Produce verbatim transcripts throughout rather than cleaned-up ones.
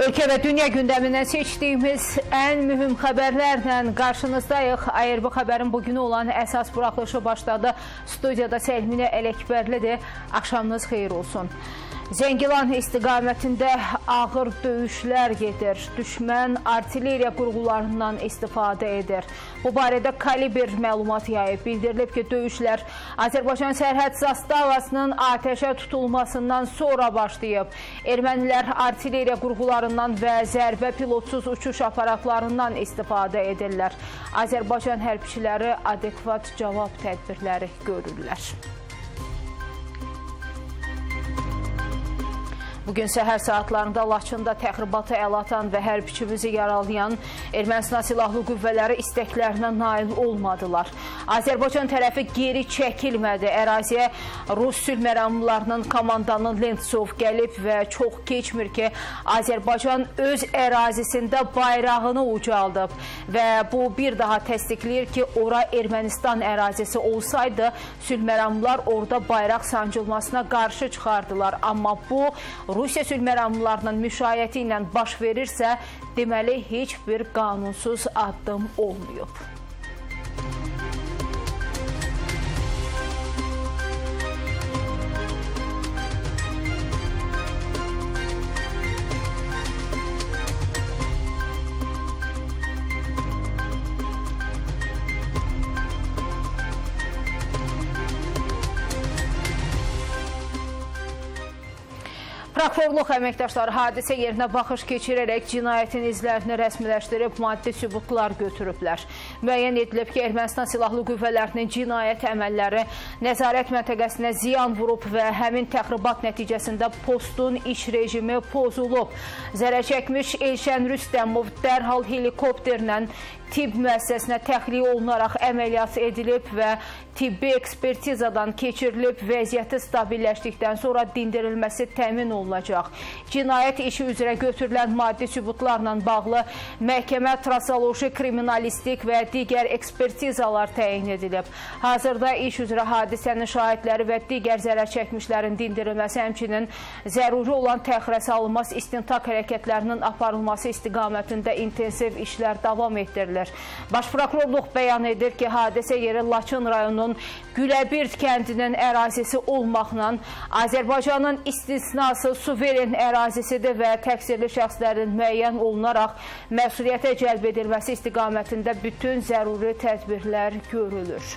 Ölkə və dünya gündəmindən seçdiyimiz ən mühüm xəbərlərlə qarşınızdayıq. Ayırbu xəbərin bugünü olan əsas buraxılışı başladı. Studiyada Səlminə Ələkbərlidir. Axşamınız xeyir olsun. Zəngilan istiqamətində ağır döyüşlər gedir. Düşmən artilleriya qurğularından istifadə edir. Bu barədə Kalibr məlumat yayıb. Bildirilib ki, döyüşlər Azərbaycan sərhəd zastavasının atəşə tutulmasından sonra başlayıb. Ermənilər artilleriya qurğularından və zərbə pilotsuz uçuş aparatlarından istifadə edirlər. Azərbaycan hərbçiləri adekvat cavab tədbirləri görürlər. Bugün səhər saatlarında Laçında təxribata əl atan və hərbçimizi yaralayan Ermənistan silahlı qüvvələri istəklərinə nail olmadılar. Azərbaycan tərəfi geri çəkilmədi. Əraziyə Rus sülh məramlılarının komandanı Lentsov gəlib və çox keçmir ki, Azərbaycan öz ərazisində bayrağını ucaldıb və bu bir daha təsdiqləyir ki, ora Ermənistan ərazisi olsaydı, sülh məramlılar orada bayraq sancılmasına qarşı çıxardılar. Amma bu, Rusiya sülh məramlılarının müşayiəti ilə baş verirsə, deməli heç bir qanunsuz addım olmayıb. Prokurorluq əməkdaşları hadisə yerinə baxış keçirərək cinayətin izlərini rəsmiləşdirib, maddi sübutlar götürüblər. Müəyyən edilib ki, Ermənistan silahlı qüvvələrinin cinayət əməlləri nəzarət məntəqəsinə ziyan vurub və həmin təxribat nəticəsində postun iş rejimi pozulub. Zərər çəkmiş Elşən Rüstəmov dərhal helikopterlə tibb müəssisəsinə təxliyə olunaraq əməliyyat edilib və tibbi ekspertizadan keçirilib, vəziyyəti stabilləşdikdən sonra dindirilməsi təmin olunacaq. Cinayət işi üzrə götürülən maddi sübutlarla bağlı məhkəmə trasoloji, kriminalistik və digər ekspertizalar təyin edilib. Hazırda iş üzrə hadisənin şahidləri və digər zərər çəkmişlərin dindirilməsi, həmçinin zəruri olan təxirə salınmaz istintaq hərəkətlərinin aparılması istiqamətində intensiv işlər davam etdirilir. Baş prokurorluq bəyan edir ki, hadisə yeri Laçın rayonunun Güləbird kəndinin ərazisi olmaqla Azərbaycanın istisnası suveren ərazisidir və təqsirli şəxslərin müəyyən olunaraq məsuliyyətə cəlb edilməsi istiqamətində bütün zəruri tədbirlər görülür.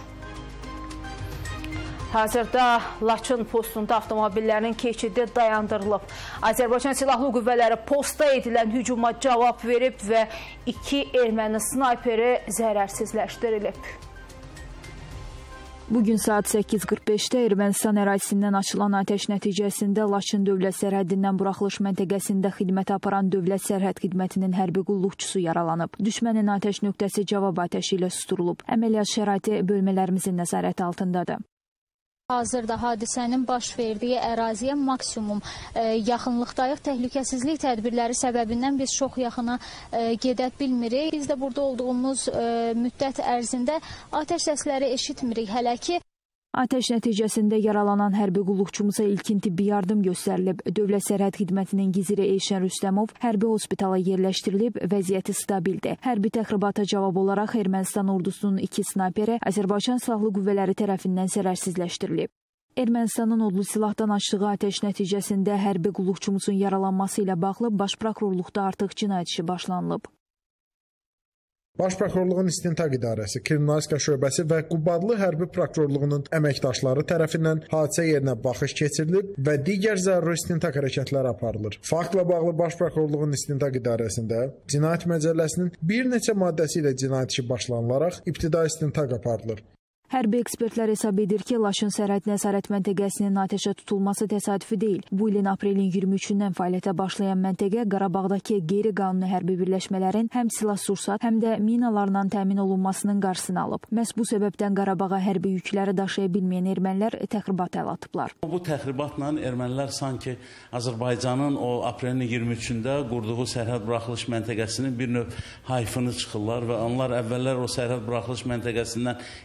Hazırda Laçın postunda avtomobillərin keçidi dayandırılıb. Azərbaycan silahlı qüvvələri posta edilən hücuma cavab verib və iki erməni snayperi zərərsizləşdirilib. Bugün saat səkkiz qırx beşdə Ermənistan ərazisindən açılan atəş nəticəsində Laçın dövlət sərhəddindən buraxılış məntəqəsində xidmət aparan dövlət sərhəd xidmətinin hərbi qulluqçusu yaralanıb. Düşmənin atəş nöqtəsi cavab atəşi ilə susturulub. Əməliyyat şəraiti bölmələrimizin nəzarəti altındadır. Hazırda hadisənin baş verdiyi əraziyə maksimum e, yaxınlıqdayıq. Təhlükəsizlik tədbirləri səbəbindən biz çox yaxına e, gedə bilmirik. Biz də burada olduğumuz e, müddət ərzində atəş səsləri eşitmirik hələ ki. Atəş nəticəsində yaralanan hərbi qulluqçumuza ilkin tibbi yardım göstərilib. Dövlət sərhəd xidmətinin giziri Elşən Rüstəmov hərbi hospitala yerləşdirilib, vəziyyəti stabildir. Hərbi təxribata cavab olaraq Ermənistan ordusunun iki snayperi Azərbaycan silahlı qüvvələri tərəfindən zərərsizləşdirilib. Ermənistanın odlu silahdan açdığı atəş nəticəsində hərbi qulluqçumuzun yaralanması ilə bağlı Baş prokurorluqda artıq cinayət işi başlanılıb. Baş prokurorluğun istintaq idarəsi, kriminalistika şöbəsi və Qubadlı hərbi prokurorluğunun əməkdaşları tərəfindən hadisə yerinə baxış keçirilib və digər zəruri istintaq hərəkətləri aparılır. Faktla bağlı Baş prokurorluğun istintaq idarəsində Cinayət Məcəlləsinin bir neçə maddəsi ilə cinayət işi başlanılaraq ibtidai istintaq aparılır. Hərbi ekspertlər hesab edir ki, Laçın sərhəd nəzarət məntəqəsinin atəşə tutulması təsadüfi deyil. Bu ilin aprelin iyirmi üçündən fəaliyyətə başlayan məntəqə Qarabağdakı qeyri-qanuni hərbi birləşmələrin həm silah-sursat, həm də minalarla təmin olunmasının qarşısını alıb. Məhz bu səbəbdən Qarabağa hərbi yükləri daşıya bilməyən ermənilər təxribat əl atıblar. Bu təxribatla ermənilər sanki Azərbaycanın o aprelin iyirmi üçündə qurduğu sərhəd buraxılış məntəqəsinin bir növ hayfını çıxırlar və onlar əvvəllər o sərhəd buraxılış məntəqəsindən istədiyi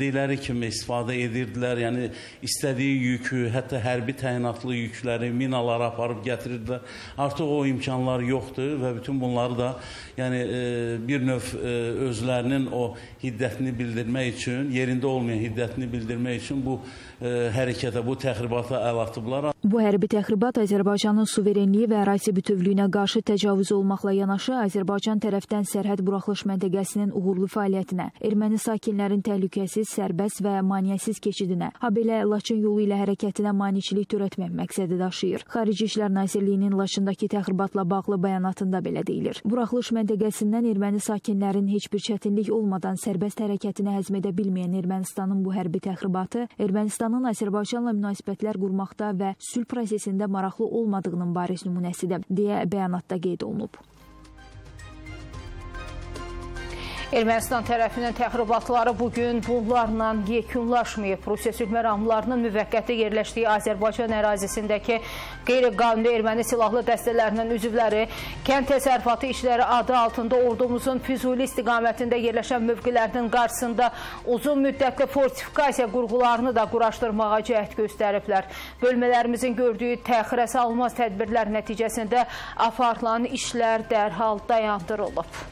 istədikləri kimi istifadə edirdilər. Yəni istədiyi yükü, hətta hərbi təyinatlı yükləri, minaları aparıb gətirirdilər. Artıq o imkanlar yoxdur və bütün bunları da yəni bir növ özlərinin o hiddətini bildirmək üçün, yerində olmayan hiddətini bildirmək üçün bu hərəkətə, bu təxribata əl atıblar. Bu hərbi təxribat Azərbaycanın suverenliyi və ərazi bütövlüyünə qarşı təcavüz olmaqla yanaşı, Azərbaycan tərəfdən sərhəd buraxılış məntəqəsinin uğurlu fəaliyyətinə, erməni sakinlərin təhlükəsiz, sərbəst və maneəsiz keçidinə, habelə Laçın yolu ilə hərəkətinə maneçilik törətmək məqsədi daşıyır. Xarici İşlər Nazirliyinin Laçındakı təxribatla bağlı bəyanatında belə deyilir. Buraxılış məntəqəsindən erməni sakinlərin heç bir çətinlik olmadan sərbəst hərəkətinə həzm edə bilməyən Ermənistanın bu hərbi təxribatı Ermənistanın Azərbaycanla münasibətlər qurmaqda və sülh prosesində maraqlı olmadığının bariz nümunəsidir, deyə bəyanatda qeyd olunub. Ermənistan tərəfinin təxribatları bugün bunlarla yekunlaşmayıb. Rusiya sülh məramlarının müvəqqəti yerləşdiyi Azərbaycan ərazisindəki qeyri-qanuni erməni silahlı dəstələrinin üzvləri kənd təsərrüfatı işləri adı altında ordumuzun Füzuli istiqamətində yerləşən mövqilərinin qarşısında uzun müddətli fortifikasiya qurğularını da quraşdırmağa cəhd göstəriblər. Bölmələrimizin gördüyü təxirə salınmaz tədbirlər nəticəsində aparılan işlər dərhal dayandırılıb.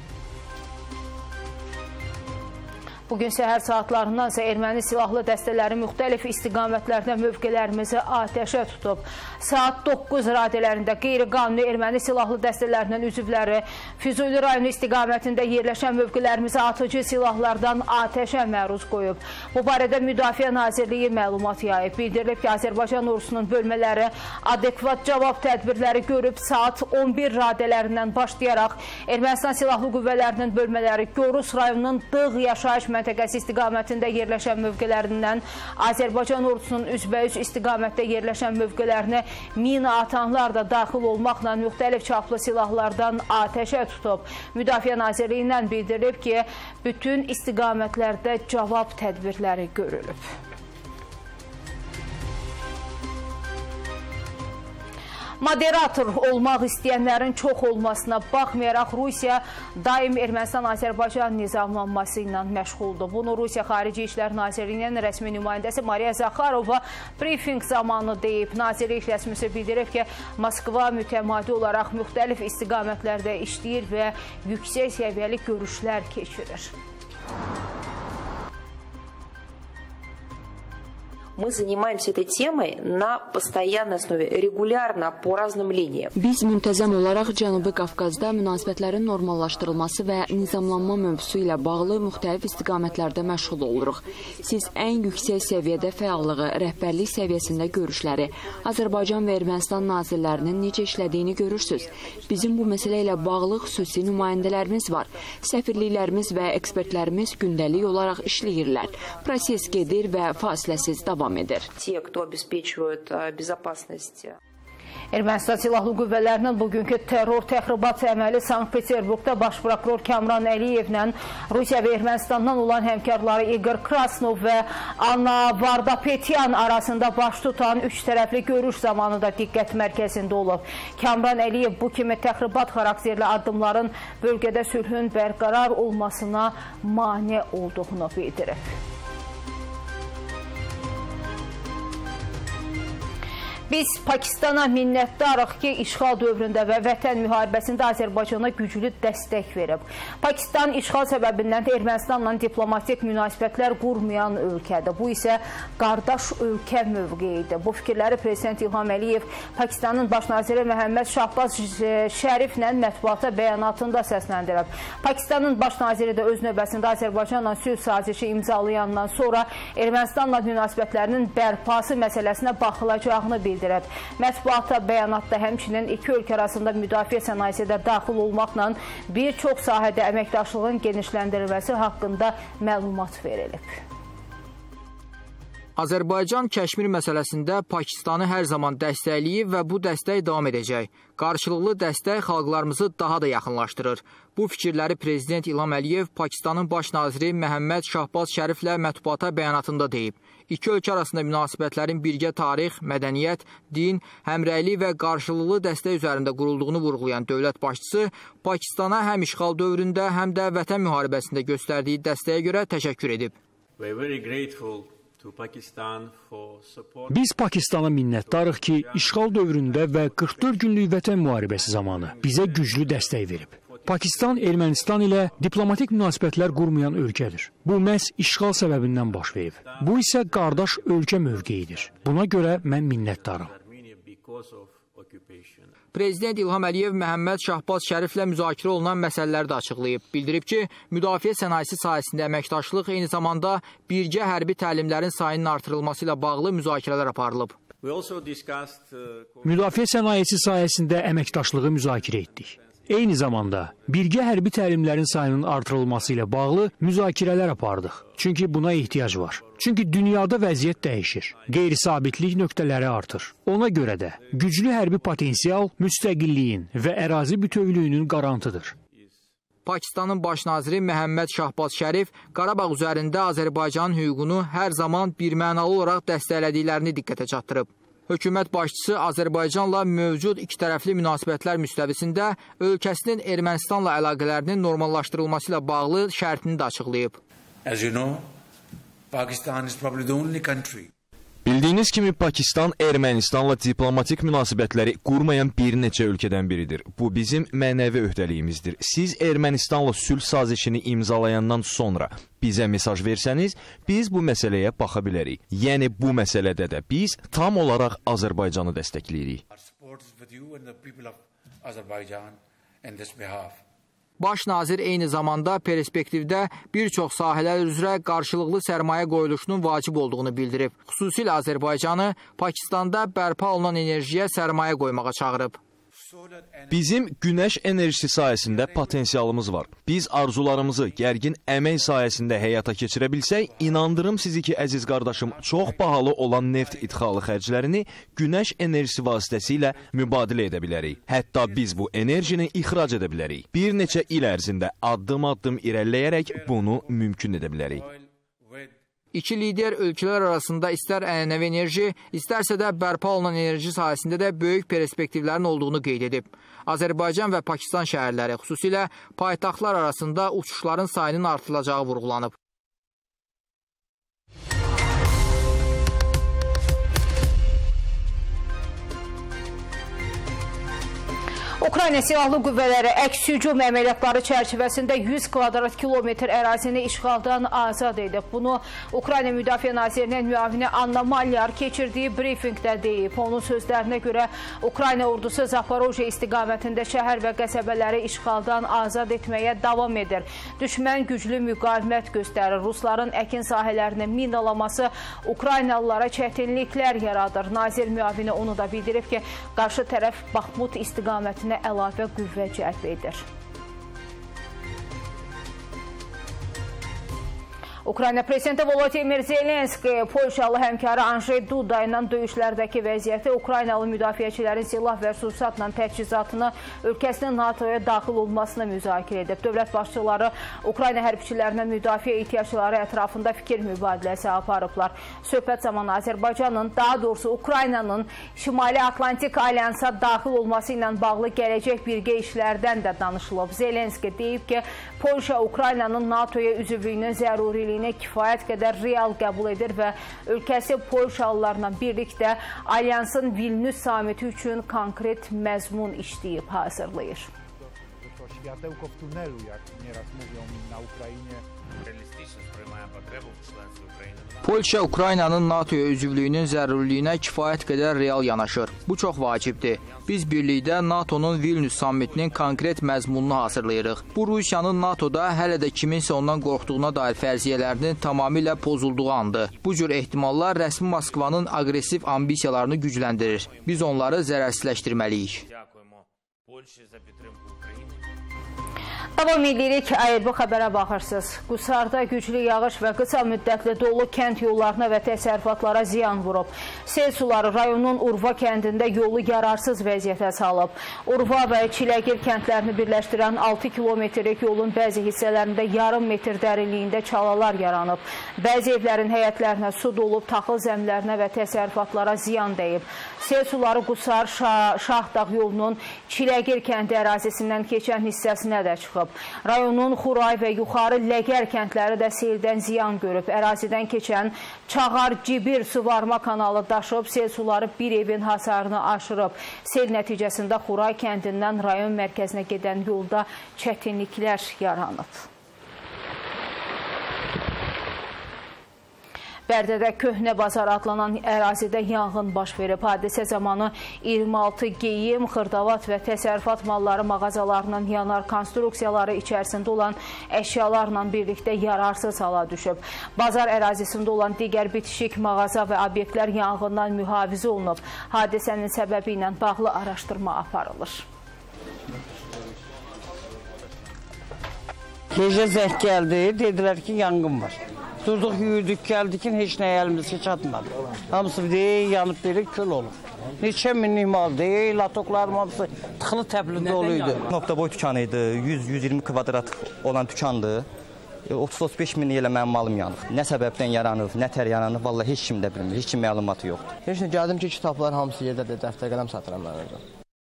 Bugün səhər saatlarından isə erməni silahlı dəstələri müxtəlif istiqamətlərdə mövqelərimizi atəşə tutub. Saat doqquz radələrində qeyri-qanuni erməni silahlı dəstələrinin üzvləri Füzuli rayonu istiqamətində yerləşən mövqelərimizi atıcı silahlardan atəşə məruz qoyub. Bu barədə Müdafiə Nazirliyi məlumat yayıb. Bildirilib ki, Azərbaycan ordusunun bölmələri adekvat cavab tədbirləri görüb saat on bir radələrindən başlayaraq Ermənistan silahlı qüvvələrinin bölmələri Gorus rayonunun Dığ yaşayış məntəqəsi istiqamətində yerləşən mövqələrindən Azərbaycan ordusunun üzbəüz istiqamətdə yerləşən mövqələrini mina atanlar da daxil olmaqla müxtəlif çaplı silahlardan atəşə tutub. Müdafiə Nazirliyindən bildirilib ki, bütün istiqamətlərdə cavab tədbirləri görülüb. Moderator olmaq istəyənlərin çox olmasına baxmayaraq Rusiya daim Ermənistan-Azərbaycan nizamlanması ilə məşğuldur. Bunu Rusiya Xarici İşlər Nazirliyinin rəsmi nümayəndəsi Mariya Zakharova briefing zamanı deyib. Nazirlik rəsmisi bildirib ki, Moskva mütəmadi olaraq müxtəlif istiqamətlərdə işləyir və yüksək səviyyəli görüşlər keçirir. Мы занимаемся этой темой на постоянной основе, регулярно по разным линиям. Biz müntəzəm olaraq Cənubi Qafqazda münasibətlərin normallaşdırılması və nizamlanma mövzusu ilə bağlı müxtəlif istiqamətlərdə məşğul oluruq. Siz ən yüksək səviyyədə fəallığı, rəhbərlik səviyyəsində görüşləri, Azərbaycan və Ermənistan nazirlərinin necə işlədiyini görürsünüz. Bizim bu məsələ ilə bağlı xüsusi nümayəndələrimiz var. Səfirliklərimiz və ekspertlərimiz gündəlik olaraq işləyirlər. Proses gedir və fasiləsiz davam edir. Те, кто обеспечивают безопасность. Ermənistan silahlı qüvvələrinin bugünkü terror təxribat əməli Sankt-Peterburqda baş prokuror Kamran Əliyevlə Rusiya və Ermənistandan olan həmkarları Igor Krasnov və Anna Vardapetyan arasında baş tutan üç tərəfli görüş zamanı da diqqət mərkəzində olub. Kamran Əliyev bu kimi təxribat xarakterli addımların bölgədə sülhün bərqərar olmasına mane olduğunu bildirib. Biz Pakistana minnətdarıq ki, işğal dövründə və vətən müharibəsində Azərbaycana güclü dəstək verib. Pakistan işğal səbəbindən Ermənistanla diplomatik münasibətlər qurmayan ölkədir. Bu isə qardaş ölkə mövqeyidir. Bu fikirləri Prezident İlham Əliyev Pakistanın baş naziri Məhəmməd Şahbaz Şəriflə mətbuata bəyanatında səsləndirib. Pakistanın baş naziri də öz növbəsində Azərbaycanla sülh sazişi imzalayandan sonra Ermənistanla münasibətlərinin bərpası məsələsinə baxılacağını bildirib. Mətbuatda bəyanatda həmçinin iki ölkə arasında müdafiə sənayesi də daxil olmaqla bir çox sahədə əməkdaşlığın genişləndirilməsi haqqında məlumat verilib. Azərbaycan Kəşmir məsələsində Pakistanı hər zaman dəstəkləyib və bu dəstək davam edəcək. Qarşılıqlı dəstək xalqlarımızı daha da yaxınlaşdırır. Bu fikirləri Prezident İlham Əliyev Pakistanın baş naziri Məhəmməd Şahbaz Şəriflə mətbuata bəyanatında deyib. İki ölkə arasında münasibətlərin birgə tarix, mədəniyyət, din, həmrəylik və qarşılıqlı dəstək üzərində qurulduğunu vurğulayan dövlət başçısı Pakistana həm işğal dövründə, həm də vətən müharibəsində göstərdiyi dəstəyə görə təşəkkür edib. Biz Pakistana minnətdarıq ki, işğal dövründə və qırx dörd günlük vətən müharibəsi zamanı bizə güclü dəstək verib. Pakistan Ermənistan ilə diplomatik münasibətlər qurmayan ölkədir. Bu məhz işğal səbəbindən baş verib. Bu isə qardaş ölkə mövqeyidir. Buna görə mən minnətdaram. Prezident İlham Əliyev Məhəmməd Şahbaz Şəriflə müzakirə olunan məsələləri də açıqlayıb. Bildirib ki, müdafiə sənayesi sahəsində əməkdaşlıq eyni zamanda birgə hərbi təlimlərin sayının artırılması ilə bağlı müzakirələr aparılıb. Müdafiə sənayesi sahəsində əməkdaşlığı müzakirə etdik. Eyni zamanda birgə hərbi təlimlərin sayının artırılması ilə bağlı müzakirələr apardıq. Çünki buna ehtiyac var. Çünki dünyada vəziyyət dəyişir. Qeyri-sabitlik nöqtələri artır. Ona görə də güclü hərbi potensial müstəqilliyin və ərazi bütövlüyünün qarantıdır. Pakistanın baş naziri Məhəmməd Şahbaz Şərif Qarabağ üzərində Azərbaycanın hüququnu hər zaman birmənalı olaraq dəstəklədiklərini diqqətə çatdırıb. Hökumət başçısı Azərbaycanla mövcud iki tərəfli münasibətlər müstəvisində ölkəsinin Ermənistanla əlaqələrinin normallaşdırılması ilə bağlı şərtini də açıqlayıb. As you know, Pakistan is probably the only country. Bildiyiniz kimi Pakistan Ermənistanla diplomatik münasibətləri qurmayan bir neçə ölkədən biridir. Bu bizim mənəvi öhdəliyimizdir. Siz Ermənistanla sülh sazişini imzalayandan sonra bizə mesaj versəniz, biz bu məsələyə baxa bilərik. Yəni bu məsələdə də biz tam olaraq Azərbaycanı dəstəkləyirik. Baş nazir eyni zamanda perspektivdə bir çox sahələr üzrə qarşılıqlı sərmayə qoyuluşunun vacib olduğunu bildirib. Xüsusilə Azərbaycanı Pakistanda bərpa olunan enerjiyə sərmayə qoymağa çağırıb. Bizim günəş enerjisi sayəsində potensialımız var. Biz arzularımızı gərgin əmək sayəsində həyata keçirə bilsək, inandırım sizi ki, əziz qardaşım, çox bahalı olan neft idxalı xərclərini günəş enerjisi vasitəsilə mübadilə edə bilərik. Hətta biz bu enerjini ixrac edə bilərik. Bir neçə il ərzində addım-addım irəliləyərək bunu mümkün edə bilərik. İki lider ölkələr arasında istər ənənəvi enerji, istərsə də bərpa olunan enerji sahəsində də böyük perspektivlərin olduğunu qeyd edib. Azərbaycan və Pakistan şəhərləri, xüsusilə paytaxtlar arasında uçuşların sayının artılacağı vurğulanıb. Ukrayna Silahlı Qüvvələri əks-hücum əməliyyatları çərçivəsində yüz kvadrat kilometr ərazini işğaldan azad edib. Bunu Ukrayna Müdafiə Nazirinin müavini Anna Malyar keçirdiyi brifinqdə deyib. Onun sözlərinə görə Ukrayna ordusu Zaporojye istiqamətində şəhər və qəsəbələri işğaldan azad etməyə davam edir. Düşmən güclü müqavimət göstərir. Rusların əkin sahələrini minalaması Ukraynalılara çətinliklər yaradır. Nazir müavini onu da bildirib ki, qarşı tərəf Baxmut istiqamətinə əlavə qüvvə cəlb edir. Ukrayna prezidenti Volodimir Zelenski, Polşalı həmkarı Andrzej Duda ilə döyüşlərdəki vəziyyəti, Ukraynalı müdafiəçilərin silah və sursatla təchizatını ölkəsinin NATOya daxil olmasını müzakirə edib. Dövlət başçıları Ukrayna hərbçilərinin müdafiə ehtiyacları ətrafında fikir mübadiləsi aparıblar. Söhbət zamanı Azərbaycanın, daha doğrusu Ukraynanın Şimali Atlantik Alyansa daxil olması ilə bağlı gələcək birgə işlərdən də danışılıb. Zelenski deyib ki, Polşa Ukraynanın NATOya üzvlüyünün zəruriliyini kifayət qədər real qəbul edir və ölkəsi Polşalılarla birlikdə Alyansın Vilnius samiti üçün konkret məzmun işləyib hazırlayır. Polşa Ukraynanın NATOya üzvlüyünün zərurliyinə kifayət qədər real yanaşır. Bu çox vacibdir. Biz birlikdə NATOnun Vilnius sammitinin konkret məzmununu hazırlayırıq. Bu Rusiyanın NATOda hələ də kiminsə ondan qorxduğuna dair fərziyyələrinin tamamilə pozulduğu andır. Bu cür ehtimallar rəsmi Moskvanın aqressiv ambisiyalarını gücləndirir. Biz onları zərərsizləşdirməliyik. Davam edirik, bu xəbərə baxırsınız. Qusarda güclü yağış və qısa müddətli dolu kənd yollarına və təsərrüfatlara ziyan vurub. Sel suları rayonun Urva kəndində yolu yararsız vəziyyətə salıb. Urva və Çiləgir kəndlərini birləşdirən altı kilometrlik yolun bəzi hissələrində yarım metr dərinliyində çalalar yaranıb. Bəzi evlərin həyətlərinə su dolub, taxıl zəmlərinə və təsərrüfatlara ziyan dəyib. Sel suları Qusar Şahdağ yolunun Çiləgir kəndi ərazisindən keçən hissəsinə də çıxıb. aşırıb. Rayonun Xuray və Yuxarı Ləgər kəndləri də seldən ziyan görüb. Ərazidən keçən Çağar-Cibir suvarma kanalı daşıb, sel suları bir evin hasarını aşırıb. Sel nəticəsində Xuray kəndindən rayon mərkəzinə gedən yolda çətinliklər yaranıb. Bərdədə Köhnə Bazar adlanan ərazidə yanğın baş verib. Hadisə zamanı iyirmi altı geyim, xırdavat və təsərrüfat malları mağazalarının yanar, konstruksiyaları içərisində olan əşyalarla birlikdə yararsız hala düşüb. Bazar ərazisində olan digər bitişik mağaza və obyektlər yanğından mühafizə olunub. Hadisənin səbəbi ilə bağlı araşdırma aparılır. Gecə zəng gəldi, dedilər ki, yanğın var. Durduq, yürüdük, gəldik ki, heç nəyə əlimizə çatmadı. Hamısı deyil, yanıb deyil, kül olub. Neçə minlik mal deyil, latoklarım hamısı tıxılı təpli doluydu. Nokta boy dükanı idi, yüz yüz iyirmi kvadrat olan dükandı. otuz otuz beş min ilə mənim malım yanıb. Nə səbəbdən yaranıb, nə tər yaranıb, vallahi heç kim də bilmir, heç kim məlumatı yoxdur. Heç nə gəldim ki, kitablar hamısı yerdədir, dəftər qələm satıram mən orada.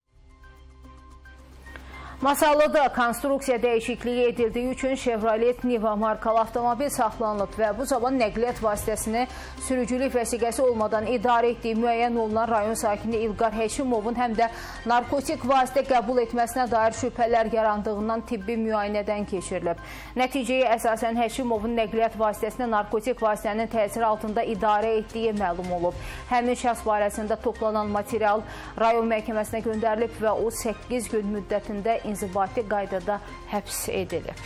Masallıda konstruksiya dəyişikliyi edildiyi üçün Chevrolet Niva markalı avtomobil saxlanılıb və bu zaman nəqliyyat vasitəsini sürücülük vəsiqəsi olmadan idarə etdiyi müəyyən olunan rayon sakini İlqar Həşimovun həm də narkotik vasitə qəbul etməsinə dair şübhələr yarandığından tibbi müayinədən keçirilib. Nəticəyə əsasən Həşimovun nəqliyyat vasitəsini narkotik vasitənin təsiri altında idarə etdiyi məlum olub. Həmin şəxs barəsində toplanan material rayon məhkəməsinə göndərilib və o səkkiz gün müddətində inzibati qaydada həbs edilib.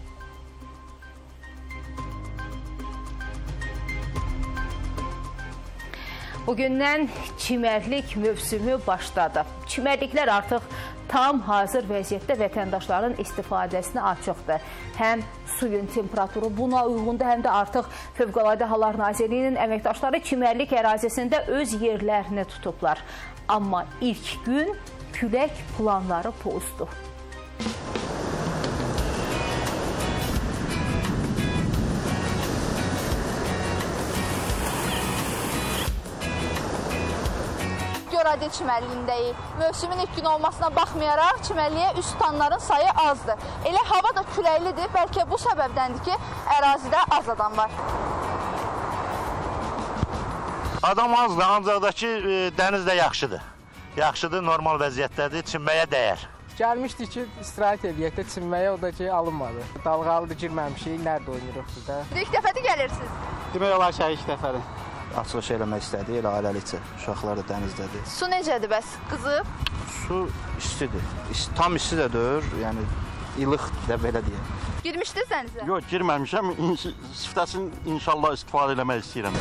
Bugündən çimərlik mövsümü başladı. Çimərliklər artıq tam hazır vəziyyətdə vətəndaşların istifadəsinə açıqdır. Həm suyun temperaturu buna uyğundur, həm də artıq Fövqəladə Hallar Nazirliyinin əməkdaşları çimərlik ərazisində öz yerlərini tutublar. Amma ilk gün külək planları pozdu. Göradil çimərliyindəyik. Mövsümün ilk gün olmasına baxmayaraq çimərliyə üz tutanların sayı azdır. Elə hava da küləklidir, bəlkə bu səbəbdəndir ki, ərazidə az adam var. Adam azdır, ancaq da ki, dəniz də yaxşıdır. Yaxşıdır, normal vəziyyətdədir, çimməyə dəyər. Gəlmişdik ki, istirahət edəyək də çimməyə, o da ki, alınmadı. Dalğalıdır, girməmişik, nerede oynuruq burada. İlk dəfədir gəlirsiniz? Demək olar ki, ilk dəfədir. Açılış eləmək istədik, elə ailəlikcə. Uşaqlar da dənizdədir. Su necədir bəs, qızıb? Su istidir. Tam isti də deyir, yəni ilıq da belə deyək. Girmişdiniz dənizə? Yox, girməmişəm. Siftəsini inşallah istifadə eləmək istəyirəm.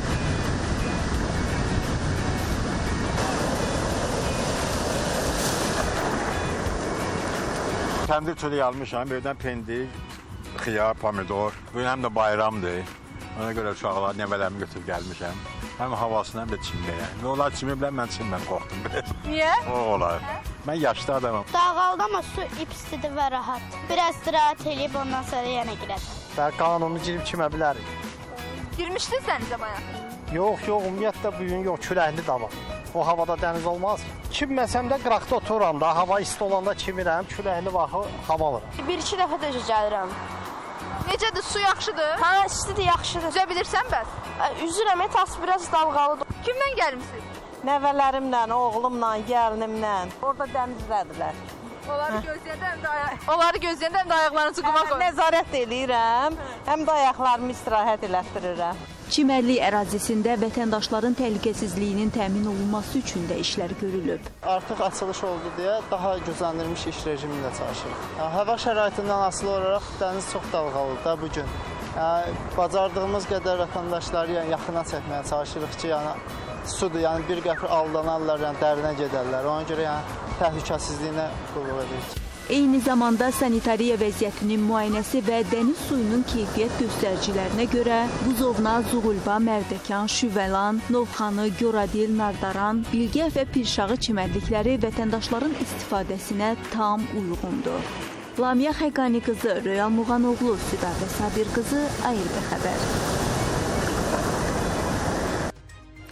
Pendir çölü almışam, birdən pendir, xiyar, pomidor. Bu həm də bayramdır. Ona görə uşaqlar, nəvələrimi götürüb gəlmişəm. Həm havasını, həm də çimməyə. Və onlar çimiblər, mən çimməm, qorxdum biraz. Niyə? O olar. Mən yaşlı adamım. Dağaldı, amma su ipsidir və rahat. Biraz istirahət eləyib, ondan sonra yenə girəcəm. Və qanunu girib çimə bilərik. Girmişdiniz dənizə bayağı? Yox, yox, ümumiyyətlə bu gün yox, küləkli də var. O havada dəniz olmaz. Çimməsəm də qıraqda otururam da, hava isti olanda çimirəm, küləkli vaxı hava alıram. Bir-iki dəfə də gəlirəm. Necədir, su yaxşıdır? Hə, istidir, yaxşıdır. Üzə bilirsən bəs? Üzürəm, etas biraz dalğalıdır. Kimlə gəlmişsiniz? Nəvələrimlə, oğlumla, gəlinimlə. Orada dənizdədirlər. Onları gözləyəndə həm də ayaq... Onları gözləyəndə həm də ayaqlarınızı quma qoyun. Nəzarət eləyirəm, həm də ayaqlarımı istirahət elətdirirəm. Çimərlik ərazisində vətəndaşların təhlükəsizliyinin təmin olunması üçün də işlər görülüb. Artıq açılış oldu deyə daha gözləndirilmiş iş rejimində çalışırıq. Hava şəraitindən asılı olaraq dəniz çox dalğalıdır da bu gün. Yəni, bacardığımız qədər vətəndaşları yəni, yaxına çəkməyə çalışırıq ki, yəni, sudur, yəni bir qəfir aldanarlar, yəni dərinə gedərlər. Ona görə yəni, təhlükəsizliyinə qulluq edirik. Eyni zamanda sanitariya vəziyyətinin müayinəsi və dəniz suyunun keyfiyyət göstəricilərinə görə Buzovna, Zuğulba, Mərdəkan, Şüvəlan, Novxanı, Göradil, Nardaran, Bilgəh və Pirşağı çimərlikləri vətəndaşların istifadəsinə tam uyğundur. Lamiyə Xəqani qızı, Röyal Muğanoğlu, Südadə Sabir qızı, A R B xəbər.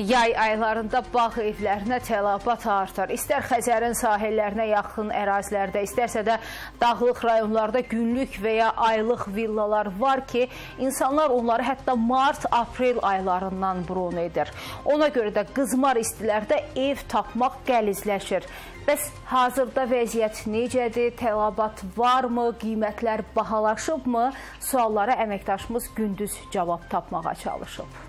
Yay aylarında bağ evlərinə tələbat artır. İstər Xəzərin sahillərinə yaxın ərazilərdə, istərsə də dağlıq rayonlarda günlük və ya aylıq villalar var ki, insanlar onları hətta mart-aprel aylarından burun edir. Ona görə də qızmar istilərdə ev tapmaq qəlizləşir. Bəs hazırda vəziyyət necədir? Tələbat varmı? Qiymətlər bahalaşıbmı? Suallara əməkdaşımız Gündüz cavab tapmağa çalışıb.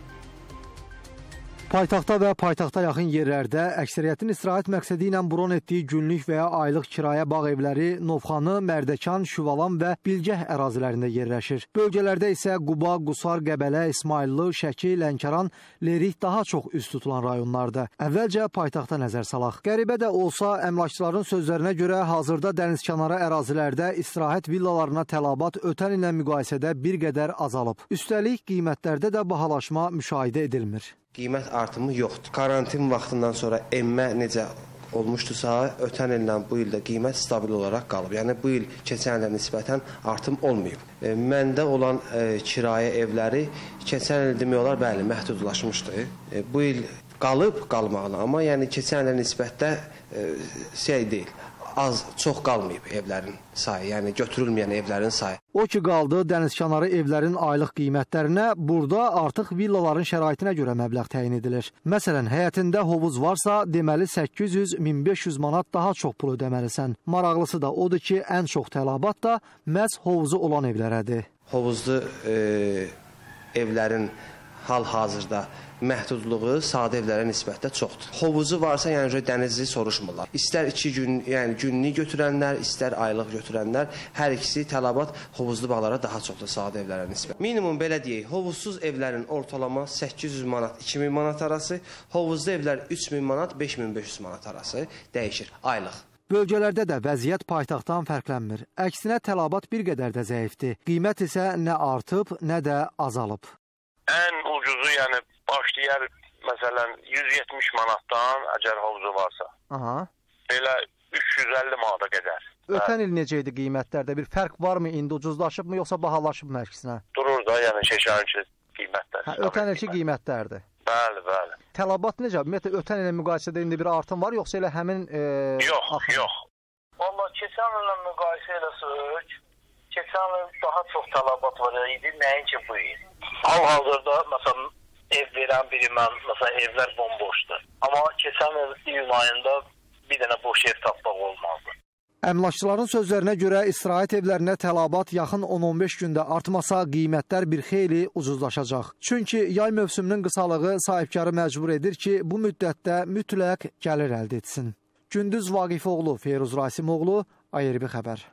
Paytaxtda və paytaxta yaxın yerlərdə əksəriyyətin istirahət məqsədi ilə buron etdiyi günlük və ya aylıq kirayə bağ evləri Novxanı, Mərdəkan, Şüvalan və Bilgəh ərazilərində yerləşir. Bölgələrdə isə Quba, Qusar, Qəbələ, İsmayıllı, Şəki, Lənkəran, Lerik daha çox üst tutulan rayonlardır. Əvvəlcə paytaxta nəzər salaq. Qəribə də olsa, əmlakçıların sözlərinə görə hazırda dənizkənarı ərazilərdə istirahət villalarına tələbat ötən ilə müqayisədə bir qədər azalıb. Üstəlik, qiymətlərdə də bahalaşma müşahidə edilmir. Qiymət artımı yoxdur. Karantin vaxtından sonra emmə necə olmuşdusa, ötən illə bu ildə qiymət stabil olaraq qalıb. Yəni, bu il keçən ilə nisbətən artım olmayıb. E, məndə olan e, kirayə evləri keçən il demək olar, bəli, məhdudlaşmışdı. E, bu il qalıb qalmağına, amma yəni keçən ilə nisbətdə e, şey deyil. Az, çox qalmayıb evlərin sayı, yəni götürülməyən evlərin sayı. O ki qaldı dənizkənarı evlərin aylıq qiymətlərinə, burada artıq villaların şəraitinə görə məbləğ təyin edilir. Məsələn, həyətində hovuz varsa, deməli səkkiz yüz min beş yüz manat daha çox pul ödəməlisən. Maraqlısı da odur ki, ən çox tələbat da məhz hovuzu olan evlərədir. Hovuzlu e, evlərin hal-hazırda məhdudluğu sadə evlərə nisbətdə çoxdur. Hovuzu varsa, yəni dənizi soruşmurlar. İstər iki gün, yəni günlük götürənlər, istər aylıq götürənlər, hər ikisi tələbat hovuzlu bağlara daha çoxdur sadə evlərə nisbət. Minimum belə deyək, hovuzsuz evlərin ortalama səkkiz yüz manat, iki min manat arası, hovuzlu evlər üç min manat, beş min beş yüz manat arası dəyişir aylıq. Bölgələrdə də vəziyyət paytaxtdan fərqlənmir. Əksinə tələbat bir qədər də zəifdir. Qiymət isə nə artıb, nə də azalıb. Ən ucuzu, yəni başlayar məsələn yüz yetmiş manatdan əgər hovuzu varsa. Aha. Belə üç yüz əlli manata qədər. Ötən il necə idi qiymətlərdə? Bir fərq varmı? İndi ucuzlaşıbmı yoxsa bahalaşıbmı əksinə? Durur da, yəni keçənki qiymətlər. Hə, ötən ilki qiymətlərdir. Bəli, bəli. Tələbat necə? Ümumiyyətlə ötən ilə müqayisədə indi bir artım var yoxsa elə həmin e, Yox, axın? yox. Vallahi keçən illə müqayisə eləsək, keçən il daha çox tələbat var idi, nəinki bu il. Hal-hazırda məsələn ev verən biri mən, məsələn evlər bomboşdur. Amma keçən il iyun ayında bir dənə boş ev tapmaq olmazdı. Əmlakçıların sözlərinə görə istirahət evlərinə tələbat yaxın on on beş gündə artmasa qiymətlər bir xeyli ucuzlaşacaq. Çünki yay mövsümünün qısalığı sahibkarı məcbur edir ki, bu müddətdə mütləq gəlir əldə etsin. Gündüz Vaqifoğlu, Feyruz Rasimoğlu, A R B xəbər.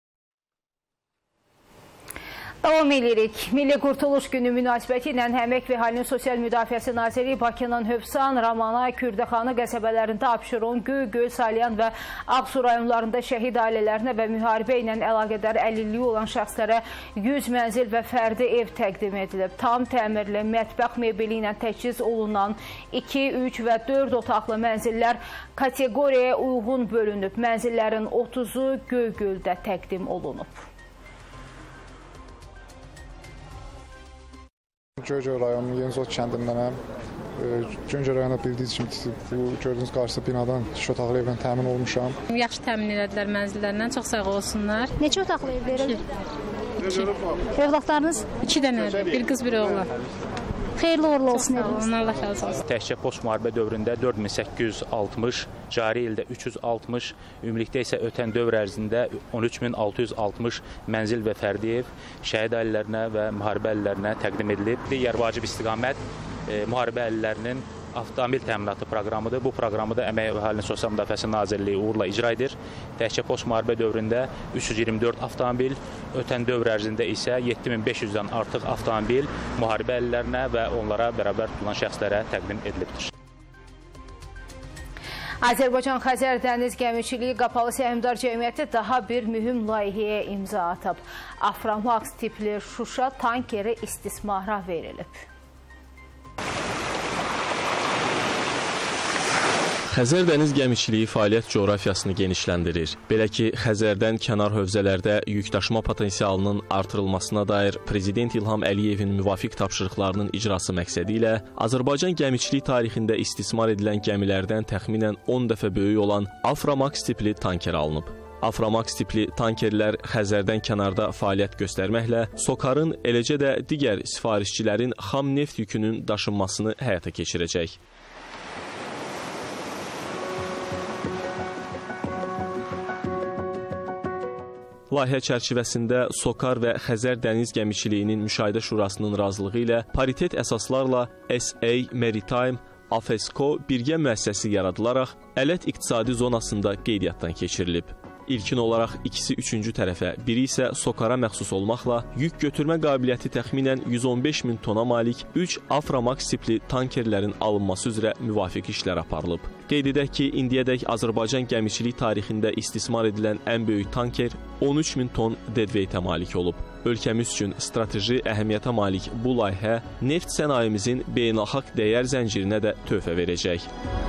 Davam edirik. Milli Qurtuluş Günü münasibəti ilə Əmək və Əhalinin Sosial Müdafiəsi Naziri Bakının Hövsan, Ramana, Kürdəxanı qəsəbələrində Abşeron, Göygöl, Salyan və Ağsu rayonlarında şəhid ailələrinə və müharibə ilə əlaqədar əlilliyi olan şəxslərə yüz mənzil və fərdi ev təqdim edilib. Tam təmirli, mətbəx mebeli ilə təchiz olunan iki, üç və dörd otaqlı mənzillər kateqoriyaya uyğun bölünüb. Mənzillərin otuzu Göygöldə təqdim olunub. Göygöl rayonunun Yenizot kəndindənəm. Göygöl rayonuna bildiyiniz kimi bu gördüyünüz qarşıda binadan iki otaqlı evlə təmin olmuşam. Yaxşı təmin elədilər mənzillərlə, çox sağ olsunlar. Neçə otaqlı ev verir? İki. Evlatlarınız? İki dənədir, bir qız, bir oğlan. Xeyirli uğurlu olsun eviniz. Allah razı olsun. Təkcə post müharibə dövründə dörd min səkkiz yüz altmış, cari ildə üç yüz altmış, ümumilikdə isə ötən dövr ərzində on üç min altı yüz altmış mənzil və fərdi ev şəhid ailələrinə və müharibə əlillərinə təqdim edilib. Digər vacib istiqamət e, müharibə əlillərinin avtomobil təminatı proqramıdır. Bu proqramı da Əmək və Əhalinin Sosial Müdafiəsi Nazirliyi uğurla icra edir. Təkcə post müharibə dövründə üç yüz iyirmi dörd avtomobil, ötən dövr ərzində isə yeddi min beş yüzdən artıq avtomobil müharibə əlillərinə və onlara bərabər tutulan şəxslərə təqdim edilibdir. Azərbaycan-Xəzər Dəniz Gəmiçiliyi Qapalı Səhmdar Cəmiyyəti daha bir mühüm layihəyə imza atıb. Aframax tipli Şuşa tankeri istismara verilib. Xəzər dəniz gəmiçiliyi fəaliyyət coğrafiyasını genişləndirir. Belə ki, Xəzərdən kənar hövzələrdə yükdaşıma potensialının artırılmasına dair Prezident İlham Əliyevin müvafiq tapşırıqlarının icrası məqsədi ilə Azərbaycan gəmiçilik tarixində istismar edilən gəmilərdən təxminən on dəfə böyük olan Aframax tipli tanker alınıb. Aframax tipli tankerlər Xəzərdən kənarda fəaliyyət göstərməklə SOCAR-ın, eləcə də digər sifarişçilərin xam neft yükünün daşınmasını həyata keçirəcək. Layihə çərçivəsində SOCAR və Xəzər Dəniz Gəmiçiliyinin Müşahidə Şurasının razılığı ilə paritet əsaslarla S A Maritime, AFESCO birgə müəssisəsi yaradılaraq Ələt iqtisadi zonasında qeydiyyatdan keçirilib. İlkin olaraq ikisi üçüncü tərəfə, biri isə SOCAR-a məxsus olmaqla yük götürmə qabiliyyəti təxminən yüz on beş min tona malik üç Aframax tipli tankerlərin alınması üzrə müvafiq işlər aparılıb. Qeyd edək ki, indiyədək Azərbaycan gəmiçilik tarixində istismar edilən ən böyük tanker on üç min ton deadweightə malik olub. Ölkəmiz üçün strateji əhəmiyyətə malik bu layihə neft sənayemizin beynəlxalq dəyər zəncirinə də töhfə verəcək.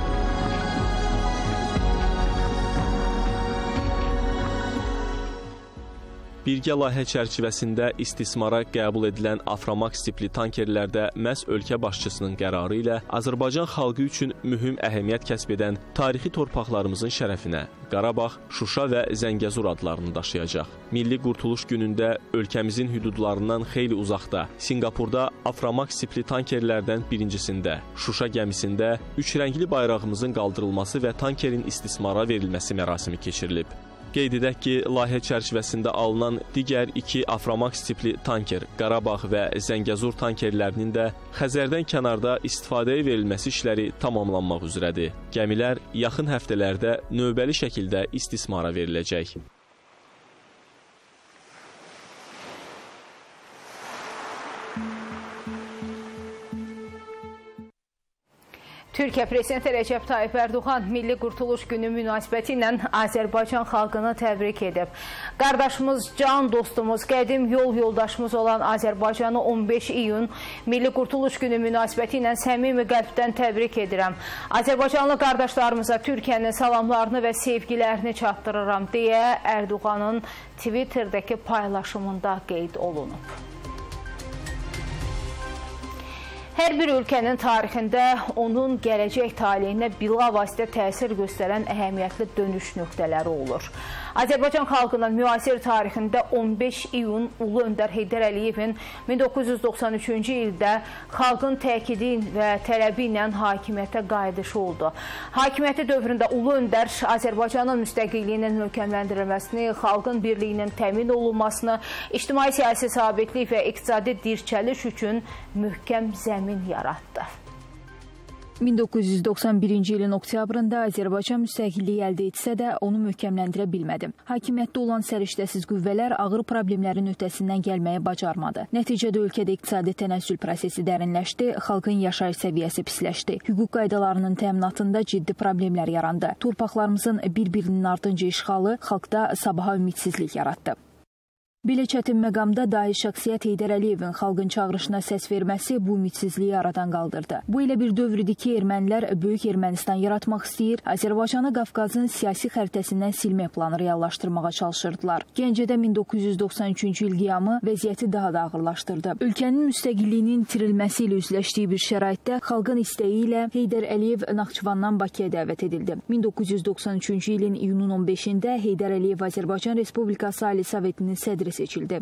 Birgə layihə çərçivəsində istismara qəbul edilən Aframax tipli tankerlərdə məhz ölkə başçısının qərarı ilə Azərbaycan xalqı üçün mühüm əhəmiyyət kəsb edən tarixi torpaqlarımızın şərəfinə Qarabağ, Şuşa və Zəngəzur adlarını daşıyacaq. Milli Qurtuluş günündə ölkəmizin hüdudlarından xeyli uzaqda, Sinqapurda Aframax tipli tankerlərdən birincisində, Şuşa gəmisində üç rəngli bayrağımızın qaldırılması və tankerin istismara verilməsi mərasimi keçirilib. Qeyd edək ki, layihə çərçivəsində alınan digər iki Aframax tipli tanker, Qarabağ və Zəngəzur tankerlərinin də Xəzərdən kənarda istifadəyə verilməsi işləri tamamlanmaq üzrədir. Gəmilər yaxın həftələrdə növbəli şəkildə istismara veriləcək. Türkiyə Prezidenti Rəcəb Tayyip Ərdoğan Milli Qurtuluş Günü münasibəti ilə Azərbaycan xalqını təbrik edib. Qardaşımız, can dostumuz, qədim yol yoldaşımız olan Azərbaycanı on beş iyun Milli Qurtuluş Günü münasibəti ilə səmimi qəlbdən təbrik edirəm. Azərbaycanlı qardaşlarımıza Türkiyənin salamlarını və sevgilərini çatdırıram deyə Ərdoğanın Twitter'dəki paylaşımında qeyd olunub. Hər bir ölkənin tarixində onun gələcək taleyinə bilavasitə təsir göstərən əhəmiyyətli dönüş nöqtələri olur. Azərbaycan xalqının müasir tarixində on beş iyun Ulu Öndər Heydər Əliyevin min doqquz yüz doxsan üçüncü ildə xalqın təkidi və tələbi ilə hakimiyyətə qayıdışı oldu. Hakimiyyəti dövründə Ulu Öndər Azərbaycanın müstəqilliyinin möhkəmləndirilməsini, xalqın birliyinin təmin olunmasını, ictimai-siyasi sabitlik və iqtisadi dirçəliş üçün möhkəm zəmin yaratdı. min doqquz yüz doxsan birinci ilin oktyabrında Azərbaycan müstəqilliyi əldə etsə də onu möhkəmləndirə bilmədi. Hakimiyyətdə olan səriştəsiz qüvvələr ağır problemlərin öhdəsindən gəlməyi bacarmadı. Nəticədə ölkədə iqtisadi tənəzzül prosesi dərinləşdi, xalqın yaşayış səviyyəsi pisləşdi. Hüquq qaydalarının təminatında ciddi problemlər yarandı. Torpaqlarımızın bir-birinin ardınca işğalı xalqda sabaha ümidsizlik yaratdı. Belə çətin məqamda dahi şəxsiyyət Heydər Əliyevin xalqın çağırışına səs verməsi bu ümidsizliyi aradan qaldırdı. Bu elə bir dövr idi ki, ermənilər Böyük Ermənistan yaratmaq istəyir, Azərbaycanı Qafqazın siyasi xəritəsindən silmək planı reallaşdırmağa çalışırdılar. Gəncədə min doqquz yüz doxsan üçüncü il qiyamı vəziyyəti daha da ağırlaşdırdı. Ölkənin müstəqilliyinin itirilməsi ilə üzləşdiyi bir şəraitdə xalqın istəyi ilə Heydər Əliyev Naxçıvandan Bakıya dəvət edildi. min doqquz yüz doxsan üçüncü ilin iyunun on beşində Heydər Əliyev Azərbaycan Respublikası Ali Sovetinin sədri seçildi.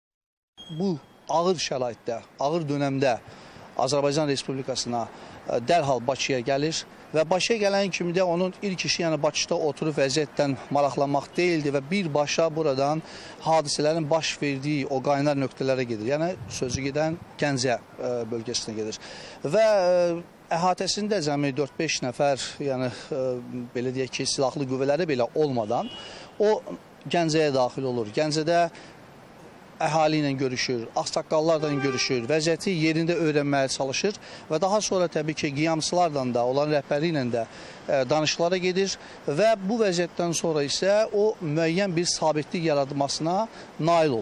Bu ağır şəraitdə, ağır dönəmdə Azərbaycan Respublikasına dərhal Bakıya gəlir və Bakıya gələn kimi də onun ilk işi, yəni Bakıda oturub vəziyyətdən maraqlanmaq deyildi və birbaşa buradan hadisələrin baş verdiyi o qaynar nöqtələrə gedir. Yəni sözü gedən Gəncə bölgəsinə gedir. Və əhatəsində cəmi dörd beş nəfər, yəni belə deyək ki, silahlı qüvvələri belə olmadan o Gəncəyə daxil olur. Gəncədə əhali ilə görüşür, ağsaqqallarla görüşür, vəziyyəti yerində öyrənməyə çalışır və daha sonra təbii ki, qiyamçılarla da, olan rəhbəri ilə də danışıqlara gedir və bu vəziyyətdən sonra isə o müəyyən bir sabitlik yaradılmasına nail olur.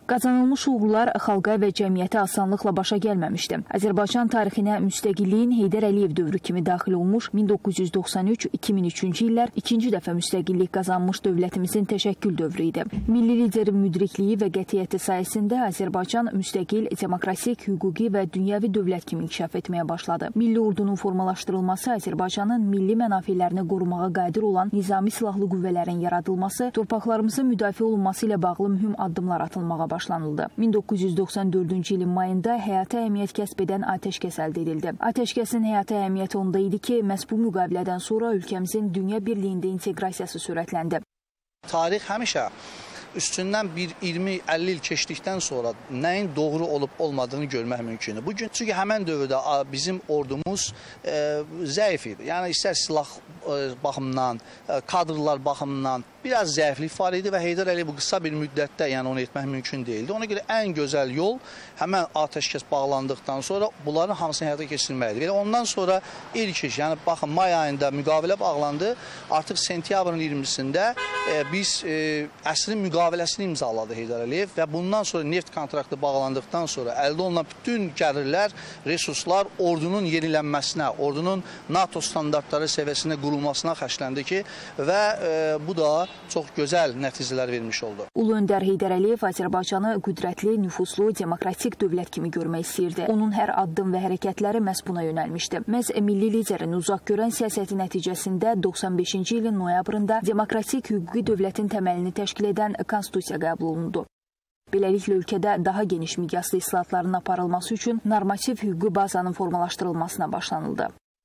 Qazanılmış uğurlar xalqa və cəmiyyətə asanlıqla başa gəlməmişdi. Azərbaycan tarixinə müstəqilliyin Heydər Əliyev dövrü kimi daxil olmuş min doqquz yüz doxsan üç iki min üçüncü illər ikinci dəfə müstəqillik qazanmış dövlətimizin təşəkkül dövrü idi. Milli liderin müdrikliyi və qətiyyəti sayəsində Azərbaycan müstəqil, demokratik, hüquqi və dünyəvi dövlət kimi inkişaf etməyə başladı. Milli ordunun formalaşdırılması, Azərbaycanın milli mənafelerini qorumağa qadir olan nizami silahlı qüvvələrin yaradılması, torpaqlarımızın müdafiə olunması ilə bağlı mühüm addımlar atılmağa başladı. Başlanıldı. min doqquz yüz doxsan dördüncü ilin mayında həyata əhəmiyyət kəsb edən atəşkəs əldə edildi. Atəşkəsin həyata əhəmiyyəti onda idi ki, məhz bu müqavilədən sonra ölkəmizin dünya birliyində inteqrasiyası sürətləndi. Tarix həmişə üstündən bir iyirmi əlli il keçdikdən sonra nəyin doğru olub olmadığını görmək mümkündür. Bugün çünki həmən dövrdə bizim ordumuz e, zəif idi. Yəni istər silah e, baxımından, e, kadrlar baxımından biraz zəiflik var idi və Heydər Əliyev bu qısa bir müddətdə yəni onu etmək mümkün değildi. Ona görə ən gözəl yol həmən atəşkəs bağlandıqdan sonra bunların hamısını həyata keçirməkdir. Və ondan sonra ilk iş, yəni baxın may ayında müqavilə bağlandı. Artıq sentyabrın iyirmisində e, biz e, əsrin müqaviləsini imzaladı Heydər Əliyev və bundan sonra neft kontraktı bağlandıqdan sonra əldə olunan bütün gəlirlər, resurslar ordunun yenilənməsinə, ordunun NATO standartları səviyyəsində qurulmasına xərcləndi ki, və e, bu da çox gözəl nəticələr vermiş oldu. Ulu öndər Heydər Əliyev Azərbaycanı qüdrətli, nüfuslu, demokratik dövlət kimi görmək istəyirdi. Onun hər addım və hərəkətləri məhz buna yönəlmişdi. Məhz milli liderin uzaq görən siyasəti nəticəsində doxsan beşinci ilin noyabrında demokratik hüquqi dövlətin təməlini təşkil edən konstitusiya qəbul olundu. Beləliklə ölkədə daha geniş miqyaslı islahatların aparılması üçün normativ hüquqi bazanın formalaşdırılmasına başlanıldı.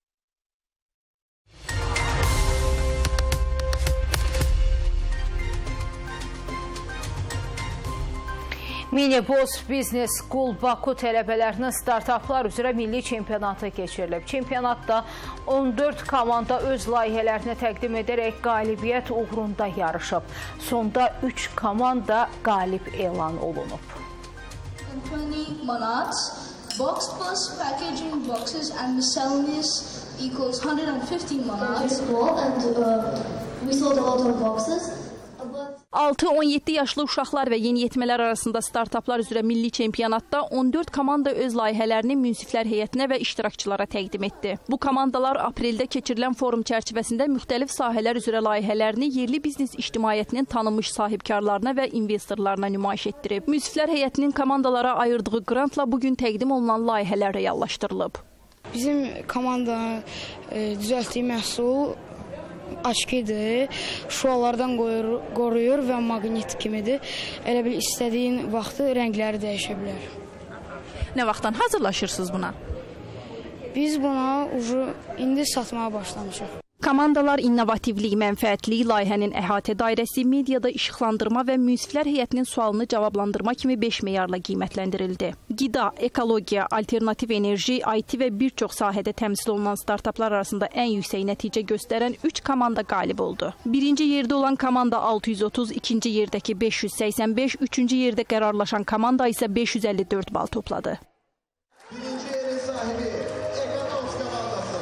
Minibus Business School Baku tələbələrinin startaplar üzrə milli çempionatı keçirilib. Çempionatda on dörd komanda öz layihələrini təqdim edərək qalibiyyət uğrunda yarışıb. Sonda üç komanda qalib elan olunub. twenty manats, box plus packaging boxes and miscellaneous equals one hundred fifty manats. And uh, we sold a lot of boxes. altı on yeddi yaşlı uşaqlar və yeniyetmələr arasında startaplar üzrə milli çempionatda on dörd komanda öz layihələrini münsiflər heyətinə və iştirakçılara təqdim etdi. Bu komandalar apreldə keçirilən forum çərçivəsində müxtəlif sahələr üzrə layihələrini yerli biznes ictimaiyyətinin tanınmış sahibkarlarına və investorlarına nümayiş etdirib. Münsiflər heyətinin komandalara ayırdığı qrantla bugün təqdim olunan layihələr reallaşdırılıb. Bizim komandanın e, düzəltdiyi məhsul açkidir, şualardan qoruyur və maqnit kimidir. Elə bil istədiyin vaxtı rəngləri dəyişə bilər. Nə vaxtdan hazırlaşırsınız buna? Biz buna ucu indi satmağa başlamışıq. Komandalar innovativlik, mənfəətli, layihənin əhatə dairəsi, mediada işıqlandırma və münsiflər heyətinin sualını cavablandırma kimi beş meyarla qiymətləndirildi. Qida, ekologiya, alternativ enerji, I T və bir çox sahədə təmsil olunan startaplar arasında ən yüksək nəticə göstərən üç komanda qalib oldu. Birinci yerdə olan komanda altı yüz otuz, ikinci yerdəki beş yüz səksən beş, üçüncü yerdə qərarlaşan komanda isə beş yüz əlli dörd bal topladı. Birinci yerin sahibi Ekonomsk komandası.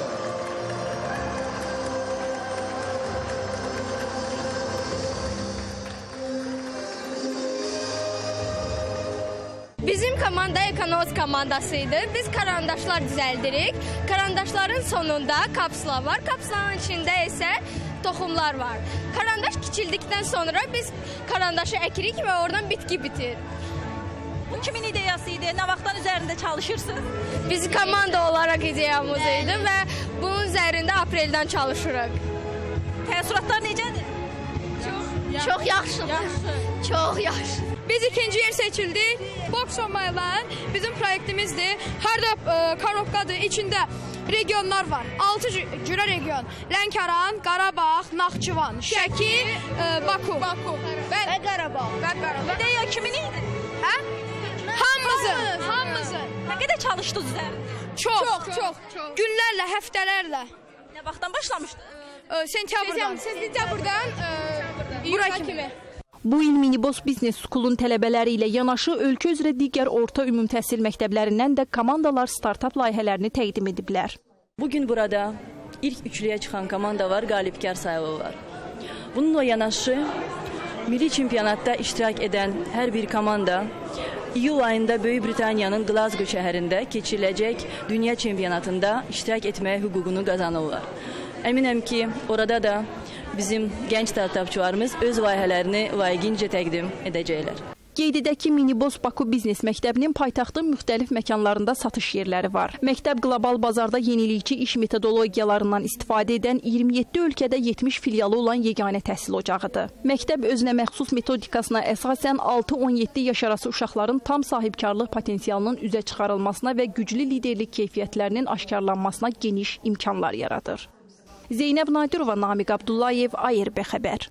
Bizim komanda Ekonomsk komandasıydı. Biz karandaşlar düzəldirik. Karandaşların sonunda kapsula var. Kapsulanın içində isə toxumlar var. Karandaş kiçildikdən sonra biz karandaşı əkirik və oradan bitki bitir. Bu kimin ideyası idi? Nə vaxtdan üzərində çalışırsınız? Biz komanda olaraq ideyamız idi və bunun üzərində apreldən çalışırıq. Təəssüratlar necədir? Çox, çox yaxşıdır. Yaxşı. Çox yaxşı. Biz ikinci yer seçildik. Box olmayla bizim proyektimizdir. Hər də e, koropkadır. İçində regionlar var. altı cürə region. Lənkəran, Qarabağ, Naxçıvan, Şəki, e, Baku. Baku. Və, və Qarabağ. Və Qarabağ. İdeya kimin idi? Hə? Hamımızın. Hamımızın. Nə qədər çalışdınız üzərində? Çox, çox, çox, çox. Günlərlə, həftələrlə. Nə vaxtdan başlamışdı? E, sentyabrdan. Sentyabrdan e, bura kimi. Bu il Minibus Business School'un tələbələri ilə yanaşı ölkə üzrə digər orta ümum təhsil məktəblərindən də komandalar startap layihələrini təqdim ediblər. Bugün burada ilk üçlüyə çıxan komanda var, qalibkar sayılı var. Bununla yanaşı Milli çempionatda iştirak edən hər bir komanda iyul ayında Böyük Britaniyanın Glasgow şəhərində keçiriləcək dünya çempionatında iştirak etməyə hüququnu qazanırlar. Əminəm ki, orada da bizim gənc startapçılarımız öz layihələrini layiqincə təqdim edəcəklər. Qeyd edək ki, Miniboz Baku Biznes Məktəbinin paytaxtın müxtəlif məkanlarında satış yerləri var. Məktəb qlobal bazarda yenilikçi iş metodologiyalarından istifadə edən iyirmi yeddi ölkədə yetmiş filialı olan yeganə təhsil ocağıdır. Məktəb özünə məxsus metodikasına əsasən altı on yeddi yaş arası uşaqların tam sahibkarlıq potensialının üzə çıxarılmasına və güclü liderlik keyfiyyətlərinin aşkarlanmasına geniş imkanlar yaradır. Zeynəb Nadirova, Namiq Abdullayev, A R B xəbər.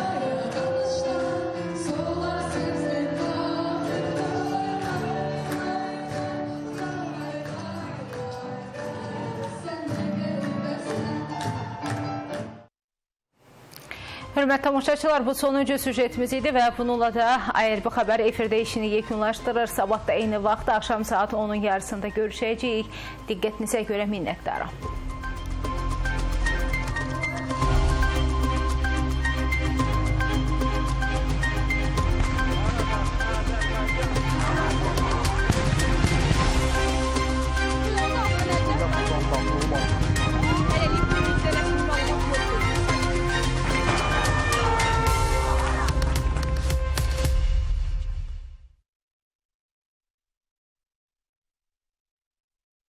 Hörmətli tamaşaçılar, bu sonuncu süjetimiz idi və bununla da A R B xəbər efirdə işini yekunlaşdırır. Sabah da eyni vaxt axşam saat onun yarısında görüşəcəyik. Diqqətinizə görə minnətdaram.